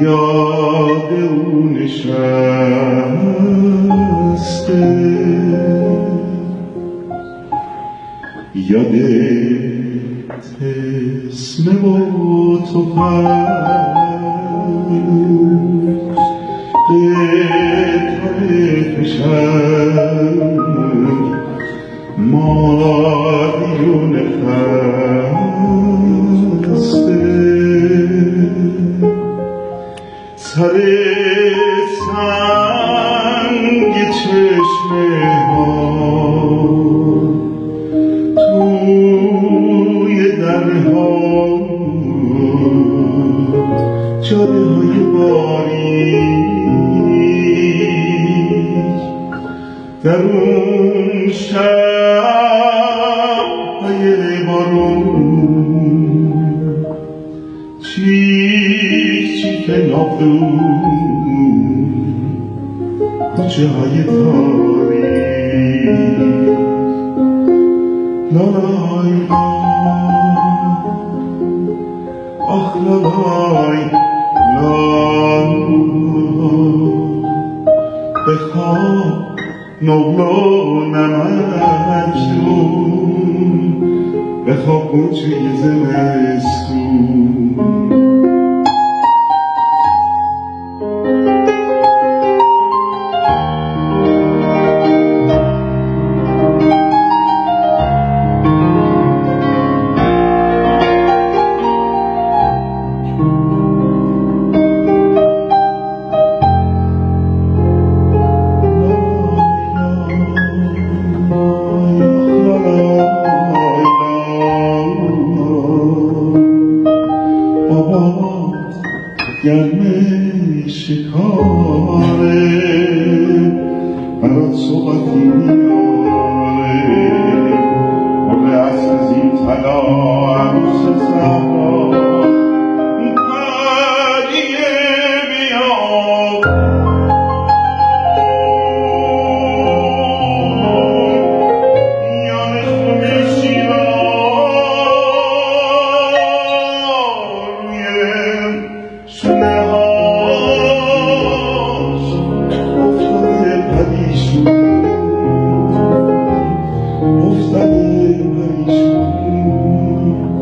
یاد او نشسته، یاد تسمه و تفنگ قطعه فشنگ مادیون خسته، سر سنگ چشمه ها توی درها، جاده های باریک در اون شب‌های بارون، چیک چیک نافون کوچه های تاریک، لالای آخ لالای بخواب نقل نمکدون، بخواب قوچه زمستون. گرمه شکاره برات صحبتی میاره، کل عصر زین طلا عروس صحرا پریه بیا، یان خونه شیران روی شونه هاش افتاده پریشون، افتاده پریشون.